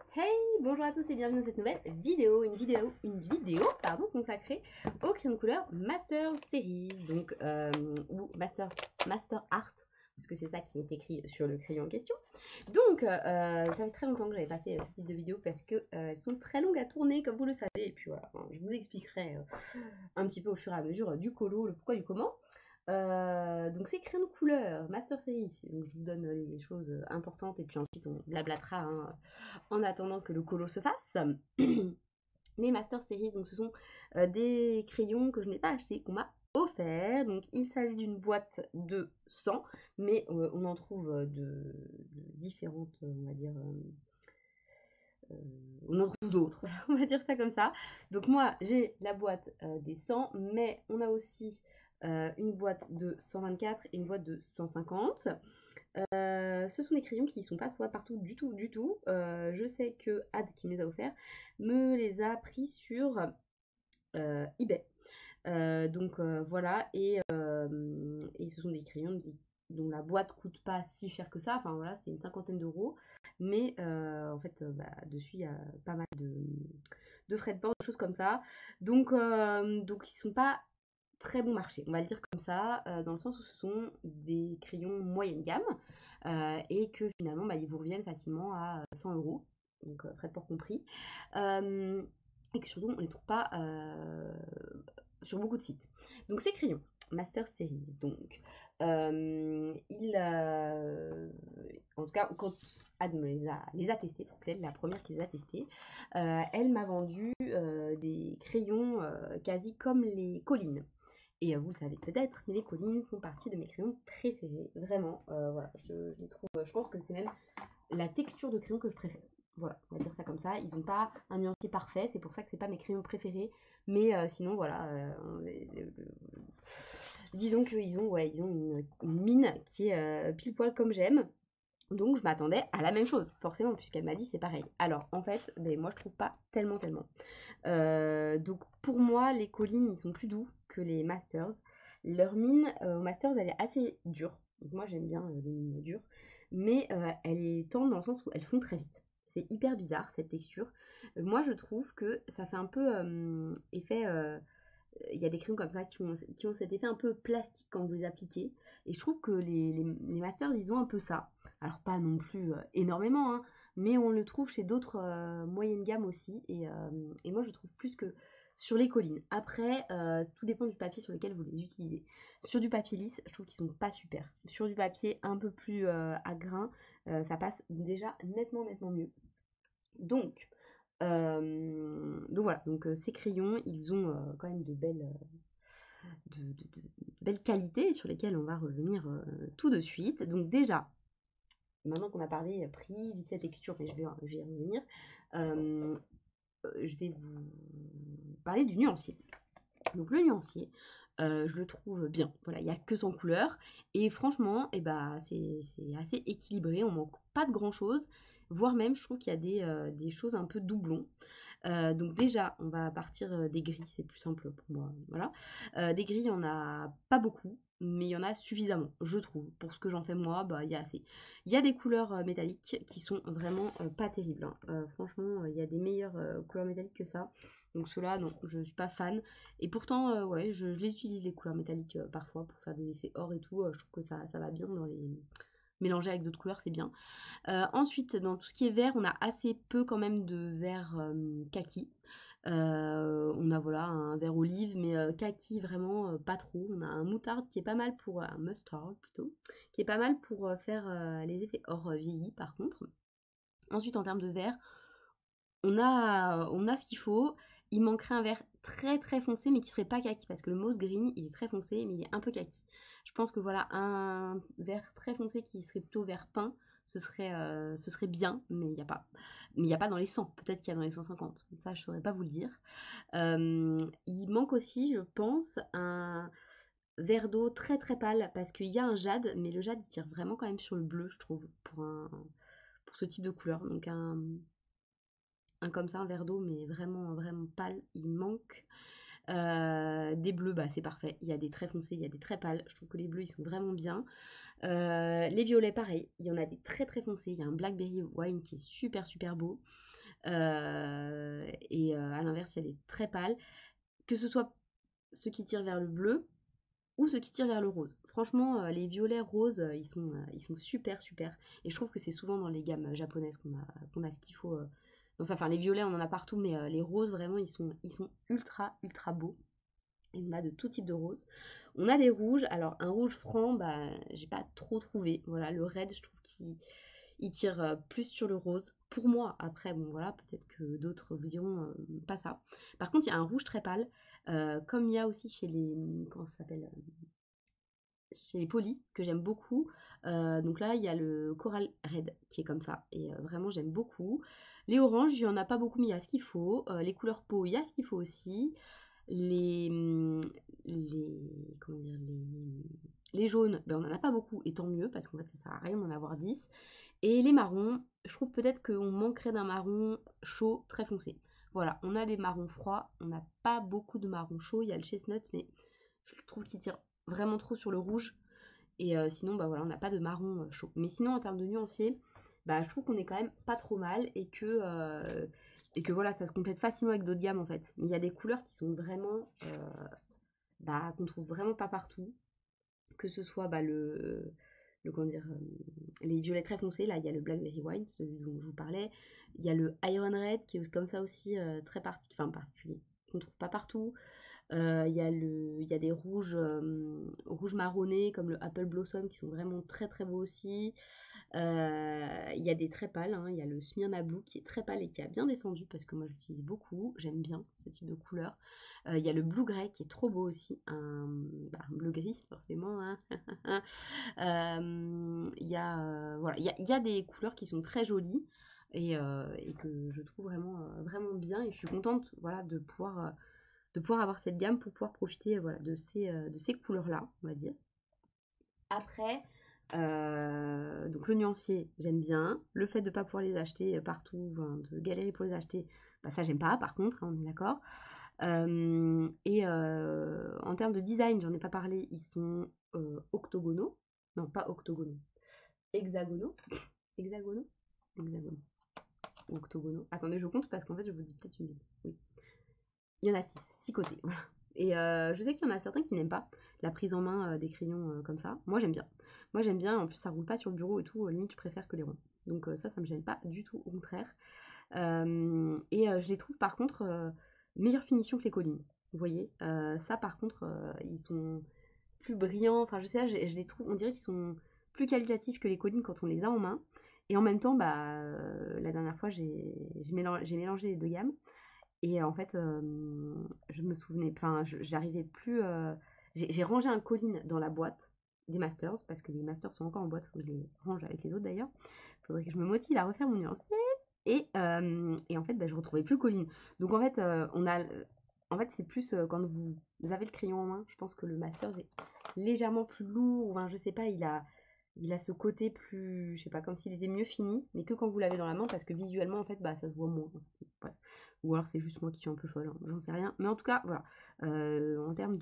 Hey, bonjour à tous et bienvenue dans cette nouvelle vidéo, pardon, consacrée au crayon de couleur Master Series, donc ou Master Art, parce que c'est ça qui est écrit sur le crayon en question. Donc ça fait très longtemps que j'avais pas fait ce type de vidéo parce que elles sont très longues à tourner, comme vous le savez, et puis voilà, je vous expliquerai un petit peu au fur et à mesure du colo, le pourquoi du comment. Donc c'est crayon de couleur, Master Series. Donc je vous donne les choses importantes et puis ensuite on blablatera hein, en attendant que le colo se fasse. Les Master Series, donc ce sont des crayons que je n'ai pas achetés, qu'on m'a offert. Donc il s'agit d'une boîte de 100, mais on en trouve de différentes, on va dire, on en trouve d'autres, voilà, on va dire ça comme ça. Donc moi j'ai la boîte des 100, mais on a aussi une boîte de 124 et une boîte de 150. Ce sont des crayons qui ne sont pas trouvés partout du tout, du tout. Je sais que Ad qui me les a offerts me les a pris sur eBay. Voilà, et ce sont des crayons dont la boîte coûte pas si cher que ça. Enfin voilà, c'est une cinquantaine d'euros. Mais en fait, dessus, il y a pas mal de frais de port, de choses comme ça. Donc ils sont pas très bon marché, on va le dire comme ça, dans le sens où ce sont des crayons moyenne gamme et que finalement ils vous reviennent facilement à 100 euros, donc frais de port compris, euh, et que surtout on ne les trouve pas sur beaucoup de sites. Donc ces crayons, Master Series, donc en tout cas quand Ad me les a testés, parce que c'est la première qui les a testés, elle m'a vendu des crayons quasi comme les collines. Et vous le savez peut-être, mais les collines font partie de mes crayons préférés. Vraiment, voilà, je les trouve. Je pense que c'est même la texture de crayon que je préfère. Voilà, on va dire ça comme ça. Ils n'ont pas un nuancier parfait, c'est pour ça que c'est pas mes crayons préférés. Mais sinon, voilà, disons qu'ils ont, ouais, ils ont une mine qui est pile poil comme j'aime. Donc je m'attendais à la même chose, forcément, puisqu'elle m'a dit c'est pareil. Alors en fait, moi je trouve pas tellement. Donc pour moi, les collines, ils sont plus doux que les Masters. Leur mine aux Masters, elle est assez dure. Donc moi, j'aime bien les mines dures. Mais elle est tendre dans le sens où elles font très vite. C'est hyper bizarre, cette texture. Moi, je trouve que ça fait un peu effet... Il y a des crayons comme ça qui ont cet effet un peu plastique quand vous les appliquez. Et je trouve que les Masters, ils ont un peu ça. Alors pas non plus énormément, hein, mais on le trouve chez d'autres moyennes gammes aussi. Et moi, je trouve plus que sur les collines. Après, tout dépend du papier sur lequel vous les utilisez. Sur du papier lisse, je trouve qu'ils sont pas super. Sur du papier un peu plus à grain, ça passe déjà nettement mieux. Donc, voilà, donc ces crayons, ils ont quand même de belles qualités sur lesquelles on va revenir tout de suite. Donc déjà, maintenant qu'on a parlé prix, vite fait texture, mais je vais y revenir, je vais vous parler du nuancier. Donc le nuancier, je le trouve bien. Voilà, il n'y a que 100 couleurs. Et franchement, c'est assez équilibré. On manque pas de grand chose. Voire même, je trouve qu'il y a des choses un peu doublons. Donc déjà, on va partir des grilles, c'est plus simple pour moi. Voilà. Des grilles, il n'y en a pas beaucoup, mais il y en a suffisamment, je trouve. Pour ce que j'en fais moi, il y a assez. Il y a des couleurs métalliques qui sont vraiment pas terribles, hein. Franchement, il y a des meilleures couleurs métalliques que ça. Donc ceux-là, non, je ne suis pas fan. Et pourtant, ouais, je les utilise les couleurs métalliques parfois pour faire des effets or et tout. Je trouve que ça va bien dans les mélanger avec d'autres couleurs, c'est bien. Ensuite, dans tout ce qui est vert, on a assez peu quand même de vert kaki. On a voilà un vert olive, mais kaki vraiment pas trop. On a un moutarde qui est pas mal pour un mustard plutôt, qui est pas mal pour faire les effets or vieillis par contre. Ensuite, en termes de vert, on a ce qu'il faut. Il manquerait un vert très foncé, mais qui serait pas kaki, parce que le moss green, il est très foncé, mais il est un peu kaki. Je pense que voilà, un vert très foncé qui serait plutôt vert peint, ce serait bien, mais il n'y a pas. Mais il n'y a pas dans les 100, peut-être qu'il y a dans les 150. Ça, je ne saurais pas vous le dire. Il manque aussi, je pense, un vert d'eau très pâle, parce qu'il y a un jade, mais le jade il tire vraiment quand même sur le bleu, je trouve, pour ce type de couleur. Donc comme ça, un verre d'eau, mais vraiment pâle, il manque. Des bleus, c'est parfait. Il y a des très foncés, il y a des très pâles. Je trouve que les bleus, ils sont vraiment bien. Les violets, pareil. Il y en a des très foncés. Il y a un blackberry wine qui est super beau. Et à l'inverse, il y a des très pâles, que ce soit ceux qui tirent vers le bleu ou ceux qui tirent vers le rose. Franchement, les violets roses, ils sont super super. Et je trouve que c'est souvent dans les gammes japonaises qu'on a ce qu'il faut. Dans ça. Enfin, les violets, on en a partout, mais les roses, vraiment, ils sont ultra ultra beaux. Et on a de tout type de roses. On a des rouges. Alors, un rouge franc, bah, j'ai pas trop trouvé. Voilà, le red, je trouve qu'il il tire plus sur le rose. Pour moi, après, bon voilà, peut-être que d'autres vous diront pas ça. Par contre, il y a un rouge très pâle, comme il y a aussi chez les, comment ça s'appelle, chez les polis, que j'aime beaucoup. Donc là, il y a le Coral Red qui est comme ça, et vraiment j'aime beaucoup. Les oranges, il n'y en a pas beaucoup, mais il y a ce qu'il faut. Les couleurs peau, il y a ce qu'il faut aussi. Les, comment dire, les jaunes, ben on n'en a pas beaucoup, et tant mieux, parce qu'en fait, ça sert à rien d'en avoir 10. Et les marrons, je trouve peut-être qu'on manquerait d'un marron chaud très foncé. Voilà, on a des marrons froids, on n'a pas beaucoup de marrons chauds, il y a le chestnut, mais je trouve qu'il tire vraiment trop sur le rouge. Et sinon, bah voilà, on n'a pas de marron chaud. Mais sinon, en termes de nuancier, bah, je trouve qu'on est quand même pas trop mal et que voilà, ça se complète facilement avec d'autres gammes en fait. Mais il y a des couleurs qui sont vraiment, bah, qu'on trouve vraiment pas partout. Que ce soit bah, comment dire, les violets très foncés, là il y a le Blackberry Wine, celui dont je vous parlais. Il y a le Iron Red qui est comme ça aussi très particulier, qu'on trouve pas partout. Il y a des rouges, rouges marronnés comme le Apple Blossom qui sont vraiment très très beaux aussi. Il y a des très pâles, hein. Il y a le Smyrna Blue qui est très pâle et qui a bien descendu parce que moi j'utilise beaucoup, j'aime bien ce type de couleur. Il y a le Blue Grey qui est trop beau aussi, un bleu gris forcément, hein. Voilà, il y a des couleurs qui sont très jolies et que je trouve vraiment, vraiment bien et je suis contente voilà, de pouvoir avoir cette gamme pour pouvoir profiter voilà, de ces couleurs-là, on va dire. Après, donc le nuancier, j'aime bien. Le fait de ne pas pouvoir les acheter partout, enfin, de galérer pour les acheter, bah, ça j'aime pas par contre, hein, on est d'accord. En termes de design, j'en ai pas parlé, ils sont octogonaux. Non, pas octogonaux. Hexagonaux. Hexagonaux. Hexagonaux. Ou octogonaux. Attendez, je compte parce qu'en fait, je vous dis peut-être une bêtise. Oui. Il y en a 6 côtés. Voilà. Et je sais qu'il y en a certains qui n'aiment pas la prise en main des crayons comme ça. Moi, j'aime bien. Moi, j'aime bien. En plus, ça roule pas sur le bureau et tout. Limite, je préfère que les ronds. Donc ça me gêne pas du tout. Au contraire. Je les trouve par contre meilleure finition que les collines. Vous voyez, ça par contre, ils sont plus brillants. Enfin, je sais, je les trouve, on dirait qu'ils sont plus qualitatifs que les collines quand on les a en main. Et en même temps, bah, la dernière fois, j'ai mélangé les deux gammes. Et en fait, je me souvenais, enfin, j'arrivais plus. J'ai rangé un colline dans la boîte des masters, parce que les masters sont encore en boîte, faut que je les range avec les autres d'ailleurs. Il faudrait que je me motive à refaire mon nuancier. Et en fait, bah, je retrouvais plus Colline. Donc en fait, en fait, c'est plus quand vous avez le crayon en main, je pense que le master est légèrement plus lourd. Enfin, je sais pas, il a ce côté plus, je sais pas, comme s'il était mieux fini, mais que quand vous l'avez dans la main, parce que visuellement, en fait, bah, ça se voit moins. Bref. Ou alors c'est juste moi qui suis un peu folle, hein, j'en sais rien. Mais en tout cas, voilà. En termes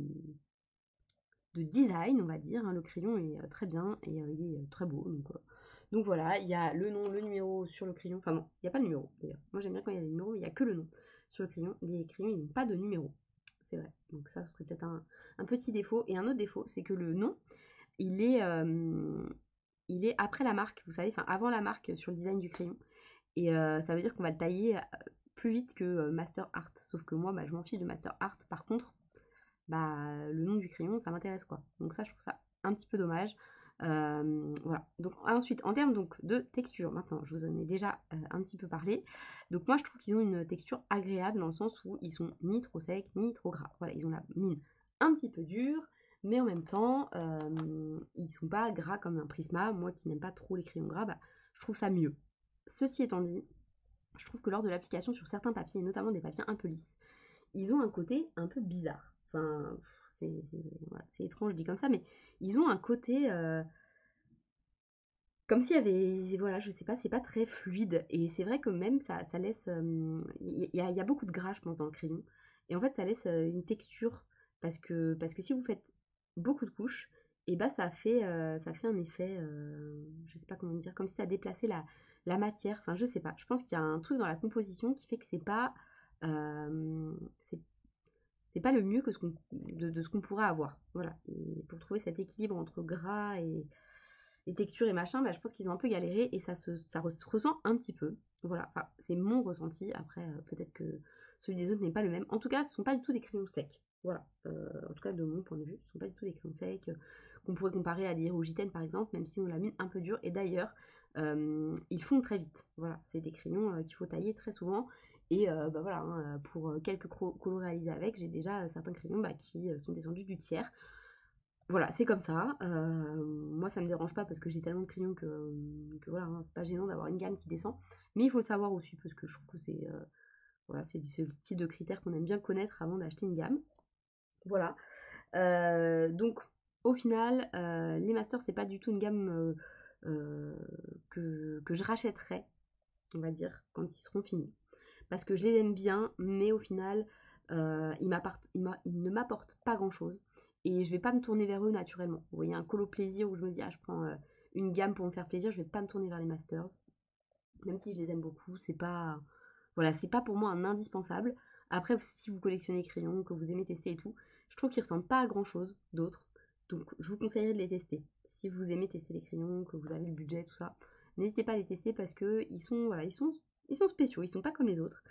de design, on va dire, hein, le crayon est très bien et il est très beau. Donc voilà, il y a le nom, le numéro sur le crayon. Enfin non, il n'y a pas le numéro d'ailleurs. Moi j'aime bien quand il y a des numéros, mais il n'y a que le nom sur le crayon. Les crayons, ils n'ont pas de numéro. C'est vrai. Donc ça, ce serait peut-être un petit défaut. Et un autre défaut, c'est que le nom, il est, euh, il est après la marque, vous savez, enfin avant la marque sur le design du crayon. Et ça veut dire qu'on va le tailler plus vite que Master Art. Sauf que moi, bah, je m'en fiche de Master Art. Par contre, bah, le nom du crayon, ça m'intéresse quoi. Donc ça, je trouve ça un petit peu dommage. Voilà. Donc ensuite, en termes donc de texture, maintenant, je vous en ai déjà un petit peu parlé. Donc moi, je trouve qu'ils ont une texture agréable dans le sens où ils sont ni trop secs ni trop gras. Voilà, ils ont la mine un petit peu dure, mais en même temps, ils sont pas gras comme un Prisma. Moi qui n'aime pas trop les crayons gras, bah, je trouve ça mieux. Ceci étant dit, je trouve que lors de l'application sur certains papiers, et notamment des papiers un peu lisses, ils ont un côté un peu bizarre. Enfin, voilà, c'est étrange dit comme ça, mais ils ont un côté comme s'il y avait, voilà, je sais pas, c'est pas très fluide. Et c'est vrai que même ça laisse, il y a beaucoup de gras, je pense, dans le crayon. Et en fait, ça laisse une texture parce que si vous faites beaucoup de couches, et bah ça fait un effet, je sais pas comment dire, comme si ça déplaçait la matière, enfin je sais pas, je pense qu'il y a un truc dans la composition qui fait que c'est pas, euh, c'est c'est pas le mieux que de ce qu'on pourrait avoir. Voilà. Et pour trouver cet équilibre entre gras et texture et machin, bah, je pense qu'ils ont un peu galéré et se ressent un petit peu. Voilà, enfin, c'est mon ressenti. Après, peut-être que celui des autres n'est pas le même. En tout cas, ce ne sont pas du tout des crayons secs. Voilà, en tout cas de mon point de vue, ce ne sont pas du tout des crayons secs qu'on pourrait comparer à des Hirogiten par exemple, même si on la mine un peu dure. Et d'ailleurs, ils fondent très vite. Voilà, c'est des crayons qu'il faut tailler très souvent. Et bah voilà, hein, pour quelques colos réalisés avec, j'ai déjà certains crayons bah, qui sont descendus du tiers. Voilà, c'est comme ça. Moi, ça me dérange pas parce que j'ai tellement de crayons que voilà, hein, c'est pas gênant d'avoir une gamme qui descend. Mais il faut le savoir aussi parce que je trouve que c'est voilà, c'est le type de critères qu'on aime bien connaître avant d'acheter une gamme. Voilà. Donc, au final, les masters, c'est pas du tout une gamme que je rachèterais, on va dire, quand ils seront finis. Parce que je les aime bien, mais au final, ils ne m'apportent pas grand-chose. Et je vais pas me tourner vers eux naturellement. Vous voyez, un colo plaisir où je me dis, ah, je prends une gamme pour me faire plaisir, je vais pas me tourner vers les masters. Même si je les aime beaucoup, c'est pas, voilà, c'est pas pour moi un indispensable. Après, si vous collectionnez crayons, que vous aimez tester et tout, je trouve qu'ils ressemblent pas à grand-chose d'autre. Donc, je vous conseillerais de les tester. Si vous aimez tester les crayons, que vous avez le budget, tout ça, n'hésitez pas à les tester parce que ils sont, voilà, ils sont spéciaux, ils sont pas comme les autres.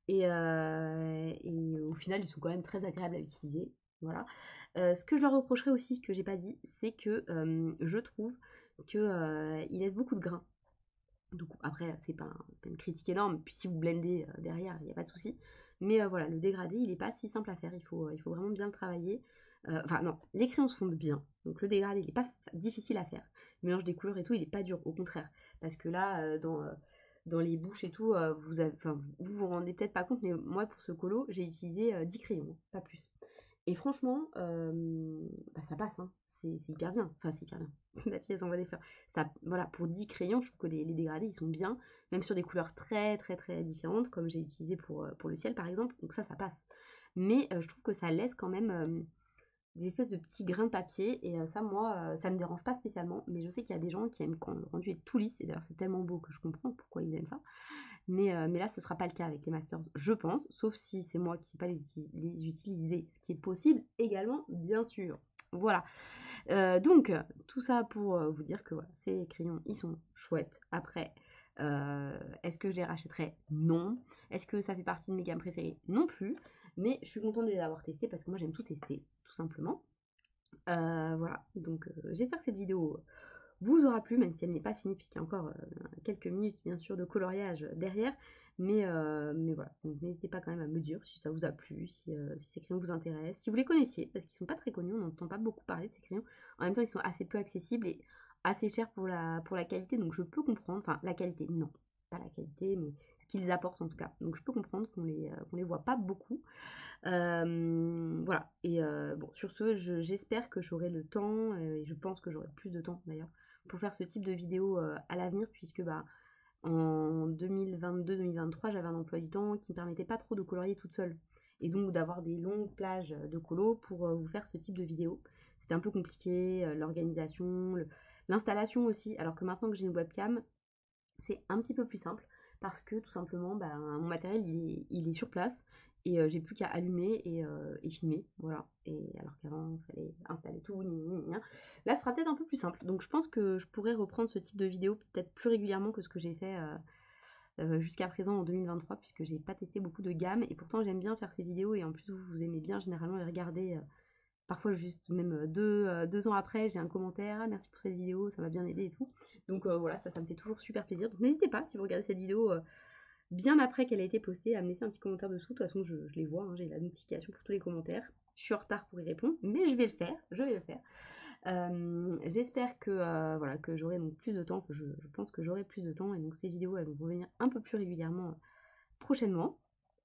Et au final, ils sont quand même très agréables à utiliser. Voilà. Ce que je leur reprocherais aussi, que j'ai pas dit, c'est que je trouve qu'ils laissent beaucoup de grains. Donc après, c'est pas une critique énorme. Puis si vous blendez derrière, il n'y a pas de souci. Mais voilà, le dégradé, il n'est pas si simple à faire. Il faut vraiment bien le travailler. Enfin non, les crayons se fondent bien. Donc le dégradé, il n'est pas difficile à faire. Le mélange des couleurs et tout, il n'est pas dur. Au contraire. Parce que là, dans les bouches et tout, vous vous rendez peut-être pas compte, mais moi, pour ce colo, j'ai utilisé 10 crayons, pas plus. Et franchement, bah, ça passe, hein. C'est hyper bien. Enfin, c'est hyper bien. La pièce envoie des fleurs. Ça, voilà, pour 10 crayons, je trouve que les dégradés, ils sont bien. Même sur des couleurs très, très, très différentes, comme j'ai utilisé pour le ciel, par exemple. Donc ça passe. Mais je trouve que ça laisse quand même des espèces de petits grains de papier. Et ça, moi, ça me dérange pas spécialement. Mais je sais qu'il y a des gens qui aiment quand le rendu est tout lisse. Et d'ailleurs, c'est tellement beau que je comprends pourquoi ils aiment ça. Mais là, ce ne sera pas le cas avec les masters, je pense, sauf si c'est moi qui ne sais pas les utiliser, ce qui est possible également, bien sûr. Voilà. Donc, tout ça pour vous dire que voilà, ces crayons, ils sont chouettes. Après, est-ce que je les rachèterais? Non. Est-ce que ça fait partie de mes gammes préférées? Non plus. Mais je suis contente de les avoir testés parce que moi, j'aime tout tester, tout simplement. Voilà. Donc, j'espère que cette vidéo vous aura plu, même si elle n'est pas finie, puisqu'il y a encore quelques minutes, bien sûr, de coloriage derrière. Mais voilà, donc n'hésitez pas quand même à me dire si ça vous a plu, si ces crayons vous intéressent, si vous les connaissiez, parce qu'ils ne sont pas très connus, on n'entend pas beaucoup parler de ces crayons. En même temps, ils sont assez peu accessibles et assez chers pour la qualité, donc je peux comprendre, enfin la qualité, non, pas la qualité, mais ce qu'ils apportent en tout cas. Donc je peux comprendre qu'on les voit pas beaucoup. Voilà, et bon, sur ce, j'espère que j'aurai le temps, et je pense que j'aurai plus de temps d'ailleurs, pour faire ce type de vidéo à l'avenir, puisque bah, en 2022-2023, j'avais un emploi du temps qui ne me permettait pas trop de colorier toute seule. Et donc d'avoir des longues plages de colo pour vous faire ce type de vidéo. C'était un peu compliqué, l'organisation, l'installation aussi, alors que maintenant que j'ai une webcam, c'est un petit peu plus simple parce que tout simplement, bah, mon matériel il est sur place et j'ai plus qu'à allumer et filmer. Voilà. Et alors qu'avant, il fallait installer tout. Là, ce sera peut-être un peu plus simple. Donc, je pense que je pourrais reprendre ce type de vidéo peut-être plus régulièrement que ce que j'ai fait jusqu'à présent en 2023, puisque j'ai pas testé beaucoup de gammes. Et pourtant, j'aime bien faire ces vidéos et en plus, vous aimez bien généralement les regarder. Parfois, juste même 2 ans après, j'ai un commentaire, ah, merci pour cette vidéo, ça m'a bien aidé et tout. Donc voilà, ça me fait toujours super plaisir. Donc n'hésitez pas, si vous regardez cette vidéo bien après qu'elle a été postée, à me laisser un petit commentaire dessous. De toute façon, je les vois, hein, j'ai la notification pour tous les commentaires. Je suis en retard pour y répondre, mais je vais le faire, je vais le faire. J'espère que, voilà, que j'aurai donc plus de temps, que je pense que j'aurai plus de temps, et donc ces vidéos elles vont revenir un peu plus régulièrement prochainement.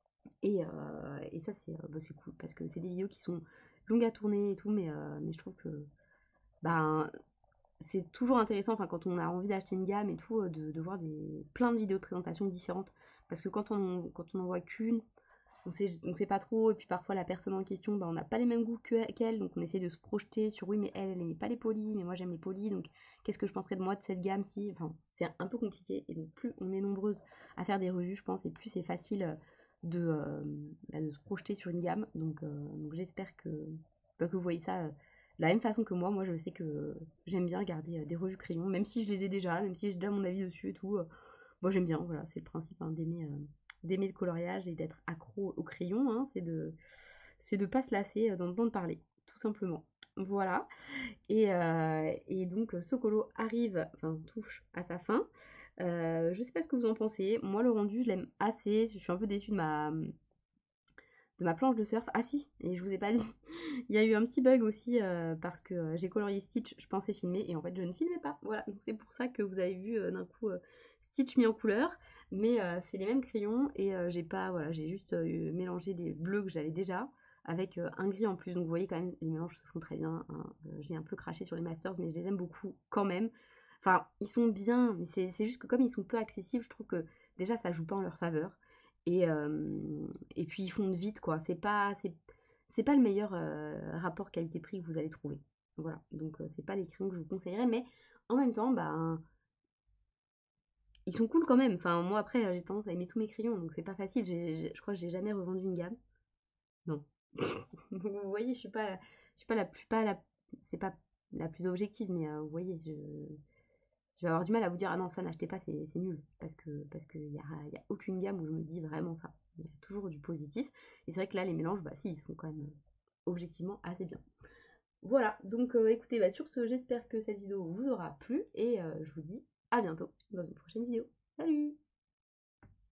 Et ça, bah, c'est cool, parce que c'est des vidéos qui sont longues à tourner et tout, mais je trouve que ben, c'est toujours intéressant, enfin, quand on a envie d'acheter une gamme et tout, de voir plein de vidéos de présentation différentes. Parce que quand on en voit qu'une, on sait pas trop, et puis parfois la personne en question, bah, on n'a pas les mêmes goûts qu'elle, donc on essaie de se projeter sur oui, mais elle n'aimait pas les polis, mais moi j'aime les polis, donc qu'est-ce que je penserais de moi de cette gamme si. Enfin, c'est un peu compliqué, et donc plus on est nombreuses à faire des revues, je pense, et plus c'est facile de se projeter sur une gamme. Donc j'espère que vous voyez ça de la même façon que moi. Moi, je sais que j'aime bien regarder des revues crayons, même si je les ai déjà, même si j'ai déjà mon avis dessus et tout. Moi, j'aime bien, voilà, c'est le principe hein, d'aimer le coloriage et d'être accro au crayon, hein, c'est de pas se lasser d'entendre parler, tout simplement. Voilà. Et donc, ce colo arrive, enfin, touche à sa fin. Je sais pas ce que vous en pensez. Moi, le rendu, je l'aime assez. Je suis un peu déçue de ma planche de surf. Ah si, et je vous ai pas dit. Il y a eu un petit bug aussi parce que j'ai colorié Stitch, je pensais filmer et en fait je ne filmais pas. Voilà, donc c'est pour ça que vous avez vu d'un coup Stitch mis en couleur. Mais c'est les mêmes crayons et j'ai pas, voilà, j'ai juste mélangé des bleus que j'avais déjà avec un gris en plus. Donc vous voyez quand même, les mélanges se font très bien, hein. J'ai un peu craché sur les Masters, mais je les aime beaucoup quand même. Enfin, ils sont bien, mais c'est juste que comme ils sont peu accessibles, je trouve que déjà ça joue pas en leur faveur. Et puis ils fondent vite, quoi. C'est pas le meilleur rapport qualité-prix que vous allez trouver. Voilà, donc c'est pas les crayons que je vous conseillerais, mais en même temps, bah, ils sont cool quand même. Enfin, moi après, j'ai tendance à aimer tous mes crayons, donc c'est pas facile. Je crois que j'ai jamais revendu une gamme. Non. Donc, vous voyez, je suis pas la plus, pas la, c'est pas la plus objective, mais vous voyez, je vais avoir du mal à vous dire, ah non, ça n'achetez pas, c'est nul. Parce que y a aucune gamme où je me dis vraiment ça. Il y a toujours du positif. Et c'est vrai que là, les mélanges, bah si, ils sont quand même objectivement assez bien. Voilà, donc écoutez, bah, sur ce, j'espère que cette vidéo vous aura plu et je vous dis à bientôt dans une prochaine vidéo. Salut!